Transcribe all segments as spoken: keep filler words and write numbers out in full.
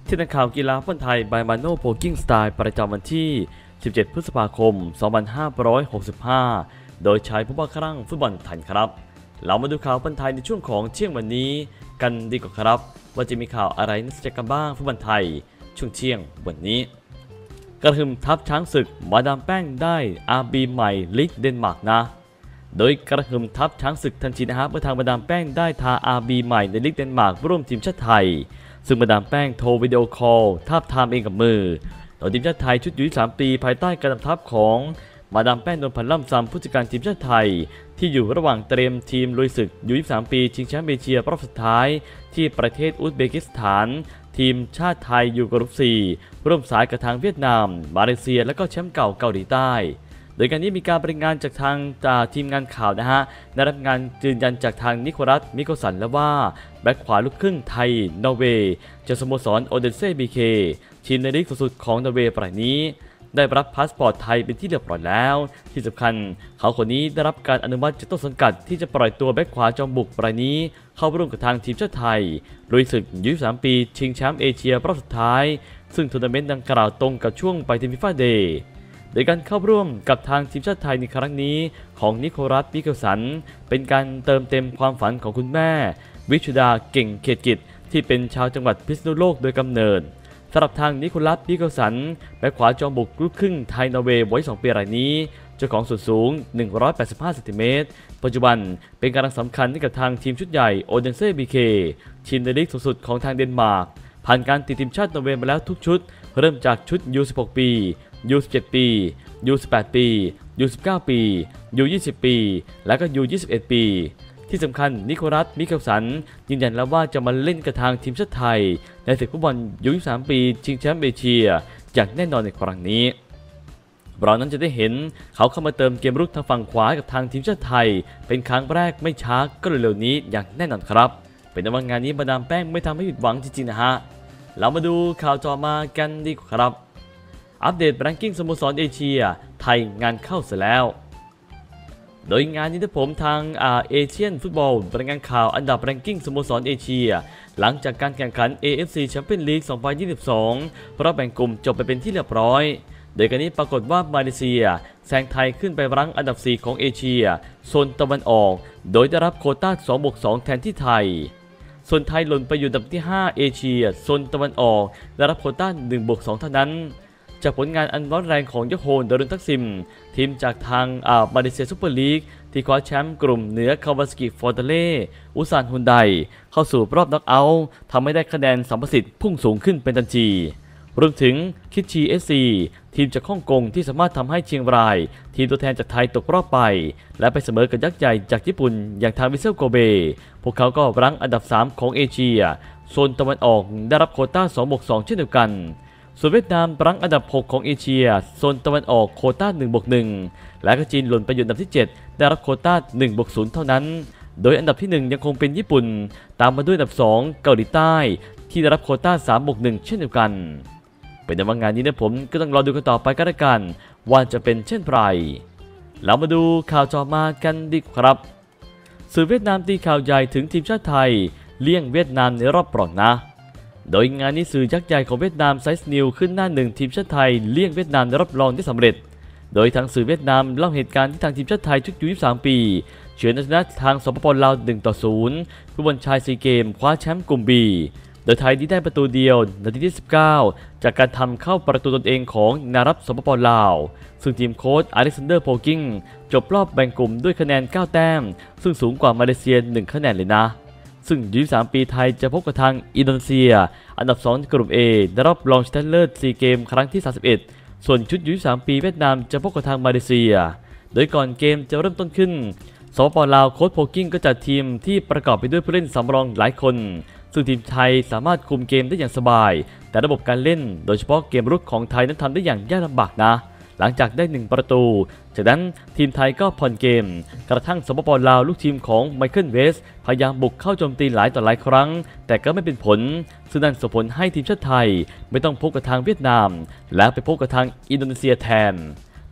ที่นักข่าวกีฬาฟุตบอลไทยบายมาโน่โพกิ้งสไตล์ประจำวันที่สิบเจ็ดพฤษภาคมสองพันห้าร้อยหกสิบห้าโดยใช้ผู้ว่าครั่งฟุตบอลไทยครับเรามาดูข่าวฟุตบอลไทยในช่วงของเที่ยงวันนี้กันดีกว่าครับว่าจะมีข่าวอะไรน่าสนใจกันบ้างฟุตบอลไทยช่วงเที่ยงวันนี้กระหึ่มทัพช้างศึกมาดามแป้งได้ อาร์ บี ใหม่ลีกเดนมาร์กนะโดยกระหึ่มทัพช้างศึกทันทีนะฮะเมื่อทางมาดามแป้งได้ทา อาร์ บี ใหม่ในลีกเดนมาร์กร่วมทีมชาติไทยซึ่งมาดามแป้งโทรวิดีโอคอลทาบทามเองกับมือโดยทีมชาติไทยชุดยูยี่สิบสามปีภายใต้การนำทัพของมาดามแป้งนวลพันธ์ล่ำซำผู้จัดการทีมชาติไทยที่อยู่ระหว่างเตรียมทีมลุยศึกยูยี่สิบสามปีชิงแชมป์เอเชียรอบสุดท้ายที่ประเทศอุซเบกิสถานทีมชาติไทยอยู่กรุ๊ปสี่ร่วมสายกับทางเวียดนามมาเลเซียและก็แชมป์เก่าเกาหลีใต้โดยการนี้มีการรายงานจากทางจากทีมงานข่าวนะฮะได้รับงานยืนยันจากทางนิโคลัสมิโกสันและว่าแบ็คขวาลูกครึ่งไทยนอร์เวย์จากสโมสรโอเดนเซ่บีเคทีมในลีกสูงสุดของนอร์เวย์รายนี้ได้รับพาสปอร์ตไทยเป็นที่เรียบร้อยแล้วที่สำคัญเขาคนนี้ได้รับการอนุมัติจากต้นสังกัดที่จะปล่อยตัวแบ็คขวาจอมบุกรายนี้เข้าร่วมกับทางทีมชาติไทยลุยศึกยูยี่สิบสามปีชิงแชมป์เอเชียรอบสุดท้ายซึ่งทัวร์นาเมนต์ดังกล่าวตรงกับช่วงปฏิทินฟีฟ่าเดย์โดยการเข้าร่วมกับทางทีมชาติไทยในครั้งนี้ของนิโคลัส มิเกลสันเป็นการเติมเต็มความฝันของคุณแม่วิชุดาเก่งเขตกิจที่เป็นชาวจังหวัดพิษณุโลกโดยกำเนิดสำหรับทางนิโคลัส มิเกลสันแบ็คขวาจอมบุกลูกครึ่งไทยนอร์เวย์วัยสองปีรายนี้เจ้าของส่วนสูงหนึ่งร้อยแปดสิบห้าเซนติเมตรปัจจุบันเป็นกำลังสำคัญให้กับทางทีมชุดใหญ่โอเดนเซ่บีเคทีมในลีกสูงสุดของทางเดนมาร์กผ่านการติดทีมชาตินอร์เวย์มาแล้วทุกชุดเริ่มจากชุด ยู สิบหก ปี ยู สิบเจ็ด ปี ยู สิบแปด ปี ยู สิบเก้า ปี ยู ยี่สิบ ปีและก็ ยู ยี่สิบเอ็ด ปีที่สำคัญนิโคลัส มิเกลสันยืนยันแล้วว่าจะมาเล่นกับทางทีมชาติไทยในศึกฟุตบอลยูยี่สิบสามปีชิงแชมป์เอเชียอย่างแน่นอนในครั้งนี้เรานั้นจะได้เห็นเขาเข้ามาเติมเกมรุกทางฝั่งขวากับทางทีมชาติไทยเป็นครั้งแรกไม่ช้าก็เร็วๆนี้อย่างแน่นอนครับเป็นในวันงานนี้มาดามแป้งไม่ทำให้ผิดหวังจริงๆนะฮะเรามาดูข่าวต่อมากันดีกว่าครับอัปเดตแรงกิ้งสโมสรเอเชียไทยงานเข้าเสร็จแล้วโดยงานนี้ที่ผมทางเอเชียนฟุตบอลรายงานข่าวอันดับแรงกิ้งสโมสรเอเชียหลังจากการแข่งขัน เอ เอฟ ซี Champions League สองพันยี่สิบสองรอบแบ่งกลุ่มจบไปเป็นที่เรียบร้อยโดยการนี้ปรากฏว่ามาเลเซียแซงไทยขึ้นไปรั้งอันดับสี่ของเอเชียโซนตะวันออกโดยได้รับโควต้า สองบวกสอง แทนที่ไทยส่วนไทยหล่นไปอยู่อันดับที่ห้าเอเชียโซนตะวันออกได้รับโควต้า หนึ่งบวกสอง เท่านั้นจากผลงานอันร้อนแรงของยโฮนดารุนทักซิมทีมจากทางมาเลเซียซุปเปอร์ลีกที่คว้าแชมป์กลุ่มเหนือคาวาซากิฟอร์ตาเล่อุซานฮุนไดเข้าสู่รอบน็อกเอาท์ทำให้ได้คะแนนสัมประสิทธิ์พุ่งสูงขึ้นเป็นทันทีรวมถึงคิดชีเอสซีทีมจากฮ่องกงที่สามารถทำให้เชียงรายทีมตัวแทนจากไทยตกรอบไปและไปเสมอกับยักษ์ใหญ่จากญี่ปุ่นอย่างทางวิเซลโกเบพวกเขาก็รั้งอันดับสามของเอเชียโซนตะวันออกได้รับโควต้า สองบวกสอง เช่นเดียวกันส่วนเวียดนามรั้งอันดับหกของเอเชียโซนตะวันออกโควต้า หนึ่งบวกหนึ่ง และก็จีนหล่นไปอยู่อันดับที่เจ็ดได้รับโควต้า หนึ่งบวกศูนย์ เท่านั้นโดยอันดับที่หนึ่งยังคงเป็นญี่ปุ่นตามมาด้วยอันดับสองเกาหลีใต้ที่ได้รับโควต้า สามบวกหนึ่ง เช่นเดียวกันเป็นในวันงานนี้นะผมก็ต้องรอดูกันต่อไปก็แล้วกันว่าจะเป็นเช่นไรเรามาดูข่าวต่อมากันดีครับสื่อเวียดนามตีข่าวใหญ่ถึงทีมชาติไทยเลี่ยงเวียดนามในรอบปรองนะโดยงานนี้สื่อยักษ์ใหญ่ของเวียดนามไซส์นิวขึ้นหน้าหนึ่งทีมชาติไทยเลี่ยงเวียดนามในรอบรองได้สำเร็จโดยทางสื่อเวียดนามเล่าเหตุการณ์ที่ทางทีมชาติไทยชุดยูยี่สิบสามปีเฉือนชนะทางสปป.ลาวหนึ่งต่อศูนย์ฟุตบอลชายซีเกมคว้าแชมป์กลุ่ม บีโดยไทยที่ได้ประตูเดียวนาทีที่สิบเก้าจากการทำเข้าประตูตนเองของนารับสปป.ลาวซึ่งทีมโค้ชอเล็กซานเดอร์โพกิ้งจบรอบแบ่งกลุ่มด้วยคะแนนเก้าแต้มซึ่งสูงกว่ามาเลเซียหนึ่งคะแนนเลยนะซึ่งยูยี่สิบสามปีไทยจะพบกับทางอินโดนีเซียอันดับสองกลุ่ม A ในรอบรองชนะเลิศซีเกมครั้งที่สามสิบเอ็ดส่วนชุดยูยี่สิบสามปีเวียดนามจะพบกับทางมาเลเซียโดยก่อนเกมจะเริ่มต้นขึ้นสปป.ลาวโค้ชโพกิ้งก็จัดทีมที่ประกอบไปด้วยผู้เล่นสำรองหลายคนซึ่งทีมไทยสามารถคุมเกมได้อย่างสบายแต่ระบบการเล่นโดยเฉพาะเกมรุกของไทยนั้นทำได้อย่างยากลำบากนะหลังจากได้หนึ่งประตูจากนั้นทีมไทยก็ผ่อนเกมกระทั่งสปป.ลาวลูกทีมของไมเคิลเวสพยายามบุกเข้าโจมตีหลายต่อหลายครั้งแต่ก็ไม่เป็นผลซึ่งนั่นส่งผลให้ทีมชาติไทยไม่ต้องพบกับทางเวียดนามและไปพบกับทางอินโดนีเซียแทน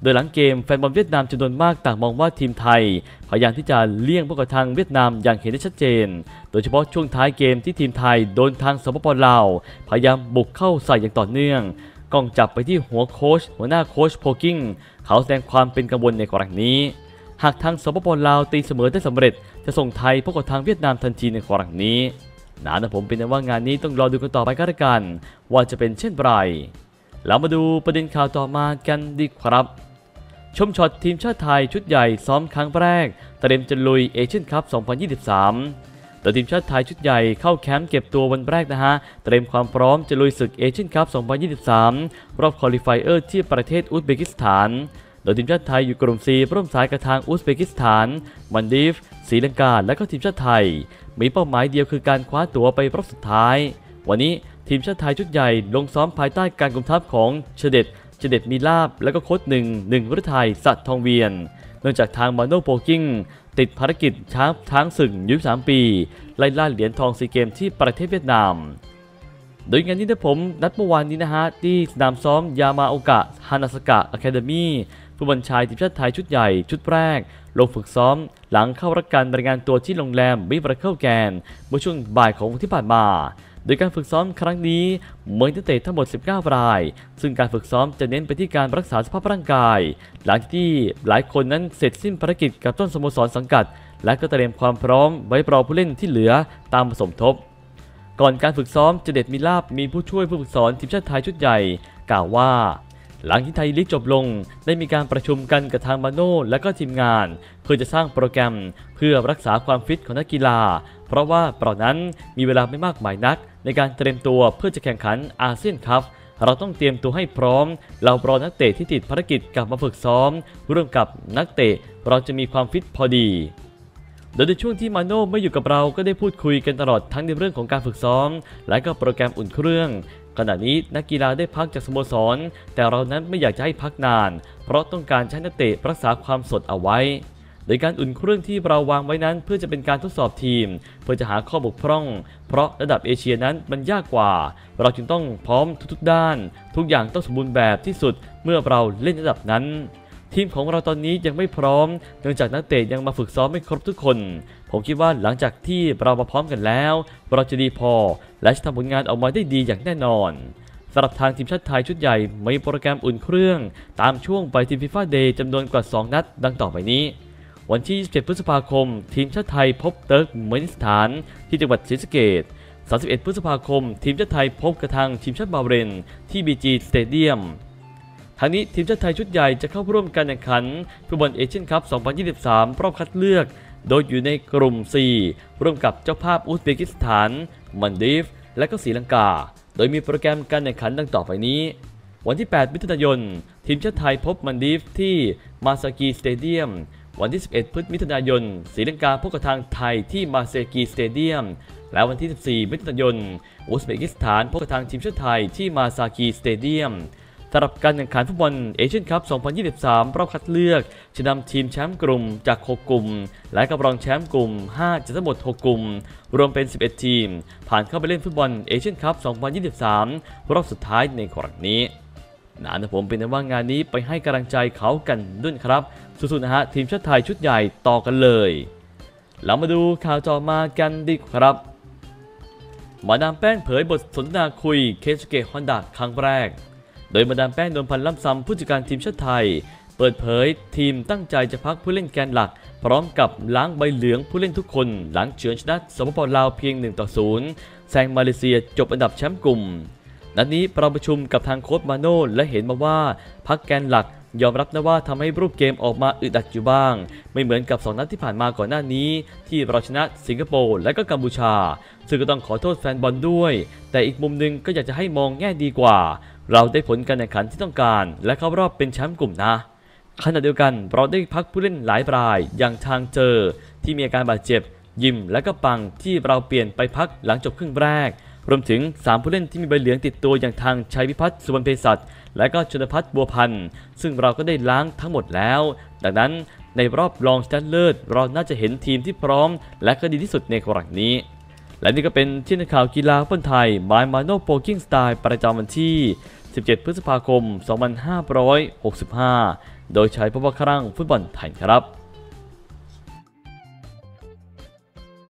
โดยหลังเกมแฟนบอลเวียดนามจำนวนมากต่างมองว่าทีมไทยพยายามที่จะเลี่ยงพวกทางเวียดนามอย่างเห็นได้ชัดเจนโดยเฉพาะช่วงท้ายเกมที่ทีมไทยโดนทางสปป.ลาวพยายามบุกเข้าใส่อย่างต่อเนื่องกล้องจับไปที่หัวโค้ชหัวหน้าโค้ชโพกิ้งเขาแสดงความเป็นกังวลในกรณีนี้หากทางสปป.ลาวตีเสมอได้สำเร็จจะส่งไทยพบกับทางเวียดนามทันทีในกรณีนี้นะนะผมเป็นว่างานนี้ต้องรอดูกันต่อไปก็แล้วกันว่าจะเป็นเช่นไรแล้วมาดูประเด็นข่าวต่อมากันดีครับชมช็อตทีมชาติไทยชุดใหญ่ซ้อมครั้งแรกเตรียมจะลุยเอเชียนคัพ สองพันยี่สิบสามโดยทีมชาติไทยชุดใหญ่เข้าแคมป์เก็บตัววันแรกนะฮะเตรียมความพร้อมจะลุยศึกเอเชียนคัพ สองพันยี่สิบสาม รอบควอลิไฟเออร์ที่ประเทศอุซเบกิสถานโดยทีมชาติไทยอยู่กลุ่ม C ร่วมสายกับทางอุซเบกิสถานมัลดีฟศรีลังกาและก็ทีมชาติไทยมีเป้าหมายเดียวคือการคว้าตั๋วไปรอบสุดท้ายวันนี้ทีมชาติไทยชุดใหญ่ลงซ้อมภายใต้การกุมทัพของเฉเด็ดเฉเด็ดมีลาบและก็โค้ชหนึ่งหนึ่งฤทัยสัตย์ทองเวียนเนื่องจากทางมาโนโปกิ้งติดภารกิจช้างช้างศึกยี่สิบสามปีไล่ล่าเหรียญทองซีเกมที่ประเทศเวียดนามโดยงานนี้นะผมนัดเมื่อวานนี้นะฮะที่สนามซ้อมยามาโอกะฮานาสกะอะคาเดมี่ฟุตบอลชายทีมชาติไทยชุดใหญ่ชุดแรกลงฝึกซ้อมหลังเข้ารับการรายงานตัวที่โรงแรมบิบราเคิลแกนเมื่อช่วงบ่ายของวันที่ผ่านมาโดยการฝึกซ้อมครั้งนี้เหมือนนักเตะทั้งหมดสิบเก้ารายซึ่งการฝึกซ้อมจะเน้นไปที่การรักษาสภาพร่างกายหลังที่หลายคนนั้นเสร็จสิ้นภารกิจกับต้นสโมสรสังกัดและก็เตรียมความพร้อมไว้รอผู้เล่นที่เหลือตามผสมทบก่อนการฝึกซ้อมเจเด็ดมีลาบมีผู้ช่วยผู้ฝึกสอนทีมชาติไทยชุดใหญ่กล่าวว่าหลังที่ไทยลีกจบลงได้มีการประชุมกันกับทางมาโน่และก็ทีมงานเพื่อจะสร้างโปรแกรมเพื่อรักษาความฟิตของนักกีฬาเพราะว่าเปล่านั้นมีเวลาไม่มากมายนักในการเตรียมตัวเพื่อจะแข่งขันอาเซียนคัพเราต้องเตรียมตัวให้พร้อมเรารอนักเตะที่ติดภารกิจกลับมาฝึกซ้อมร่วมกับนักเตะเราจะมีความฟิตพอดีโดยในช่วงที่มาโน่ไม่อยู่กับเราก็ได้พูดคุยกันตลอดทั้งในเรื่องของการฝึกซ้อมและก็โปรแกรมอุ่นเครื่องขณะนี้นักกีฬาได้พักจากสโมสรแต่เรานั้นไม่อยากจะให้พักนานเพราะต้องการใช้นักเตะรักษาความสดเอาไว้โดยการอุ่นเครื่องที่เราวางไว้นั้นเพื่อจะเป็นการทดสอบทีมเพื่อจะหาข้อบกพร่องเพราะระดับเอเชียนั้นมันยากกว่าเราจึงต้องพร้อมทุกๆด้านทุกอย่างต้องสมบูรณ์แบบที่สุดเมื่อเราเล่นระดับนั้นทีมของเราตอนนี้ยังไม่พร้อมเนื่องจากนักเตะยังมาฝึกซ้อมไม่ครบทุกคนผมคิดว่าหลังจากที่เรามาพร้อมกันแล้วเราจะดีพอและจะทำผลงานออกมาได้ดีอย่างแน่นอนสำหรับทางทีมชาติไทยชุดใหญ่มีโปรแกรมอุ่นเครื่องตามช่วงปฏิทินฟีฟ่าเดย์จำนวนกว่าสองนัดดังต่อไปนี้วันที่ยี่สิบเจ็ดพฤษภาคมทีมชาติไทยพบเติร์กเมนิสถานที่จังหวัดศรีสะเกษสามสิบเอ็ดพฤษภาคมทีมชาติไทยพบกับทางทีมชาติบาห์เรนที่ บี จี สเตเดียมทั้งนี้ทีมชาติไทยชุดใหญ่จะเข้าร่วมการแข่งขันฟุตบอลเอเชียนคัพ สองพันยี่สิบสาม รอบคัดเลือกโดยอยู่ในกลุ่ม C ร่วมกับเจ้าภาพอุซเบกิสถานมัลดีฟและก็ศรีลังกาโดยมีโปรแกรมการแข่งขันดังต่อไปนี้วันที่แปดมิถุนายนทีมชาติไทยพบมัลดีฟที่มาซากีสเตเดียมวันที่สิบเอ็ดพฤศจิกายนศรีลังกาพบกับทางไทยที่มาซากีสเตเดียมและวันที่สิบสี่มิถุนายนอุซเบกิสถานพบกับทางทีมชาติไทยที่มาซากีสเตเดียมสำหรับการแข่งขันฟุตบอลเอเชียนคัพ สองพันยี่สิบสาม รอบคัดเลือกจะนำทีมแชมป์กลุ่มจากหกกลุ่มและกับรองแชมป์กลุ่มห้าจากทั้งหมดหกกลุ่มรวมเป็นสิบเอ็ดทีมผ่านเข้าไปเล่นฟุตบอลเอเชียนคัพ สองพันยี่สิบสาม รอบสุดท้ายในครั้งนี้นะผมเป็นว่างานนี้ไปให้กำลังใจเขากันด้วยครับสุดๆนะฮะทีมชาติไทยชุดใหญ่ต่อกันเลยเรามาดูข่าวต่อมากันดีครับมาดามแป้งเผยบทสนทนาคุยเคซุเกะฮอนดะครั้งแรกโดยมาดามแป้งนวลพันธ์ล่ำซำผู้จัดการทีมชาติไทยเปิดเผยทีมตั้งใจจะพักผู้เล่นแกนหลักพร้อมกับล้างใบเหลืองผู้เล่นทุกคนหลังเฉือนชนะสปป.ลาวเพียงหนึ่งต่อศูนย์แซงมาเลเซียจบอันดับแชมป์กลุ่มนัดนี้เราประชุมกับทางโค้ชมาโน่และเห็นมาว่าพักแกนหลักยอมรับนะว่าทำให้รูปเกมออกมาอึดอัดอยู่บ้างไม่เหมือนกับสองนัดที่ผ่านมาก่อนหน้านี้ที่เราชนะสิงคโปร์และก็กัมพูชาซึ่งก็ต้องขอโทษแฟนบอลด้วยแต่อีกมุมนึงก็อยากจะให้มองแง่ดีกว่าเราได้ผลการแข่งขันที่ต้องการและเข้ารอบเป็นแชมป์กลุ่มนะขณะเดียวกันเราได้พักผู้เล่นหลายรายอย่างทางเจอที่มีอาการบาดเจ็บยิมและก็ปังที่เราเปลี่ยนไปพักหลังจบครึ่งแรกรวมถึงสามผู้เล่นที่มีใบเหลืองติดตัวอย่างทางชัยพิพัฒน์สุวรรณเภสัชและก็ชนพัฒน์บัวพันธ์ซึ่งเราก็ได้ล้างทั้งหมดแล้วดังนั้นในรอบรองชนะเลิศเราน่าจะเห็นทีมที่พร้อมและก็ดีที่สุดในครั้งนี้และนี่ก็เป็นที่นักข่าวกีฬาฟุตบอลไทยบายมาโนโปกิ้งสไตล์ประจำวันที่สิบเจ็ด พฤษภาคม สองพันห้าร้อยหกสิบห้า โดยใช้ผู้ว่าคลั่งฟุตบอลไทยครับ